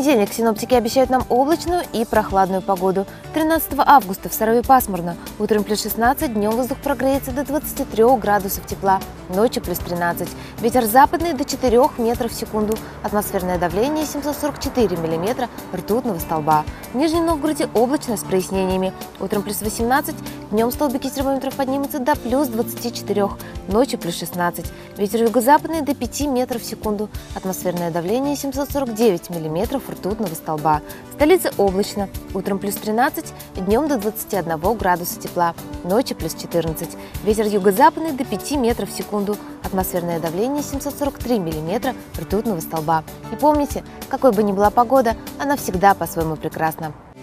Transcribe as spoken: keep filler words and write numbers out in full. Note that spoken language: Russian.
понедельник синоптики обещают нам облачную и прохладную погоду. тринадцатого августа в Сарове пасмурно. Утром плюс шестнадцать, днем воздух прогреется до двадцати трёх градусов тепла, ночью плюс тринадцать. Ветер западный до четырёх метров в секунду. Атмосферное давление семьсот сорок четыре миллиметра ртутного столба. В Нижнем Новгороде облачно с прояснениями. Утром плюс восемнадцать, днем столбики термометров поднимутся до плюс двадцати четырёх, ночью плюс шестнадцать. Ветер юго-западный до пяти метров в секунду. Атмосферное давление семьсот сорок девять миллиметров ртутного столба. В столице облачно. Утром плюс тринадцать, днем до двадцати одного градуса тепла, ночью плюс четырнадцать. Ветер юго-западный до пяти метров в секунду. Атмосферное давление семьсот сорок три миллиметра ртутного столба. И помните, какой бы ни была погода, она всегда по-своему прекрасна.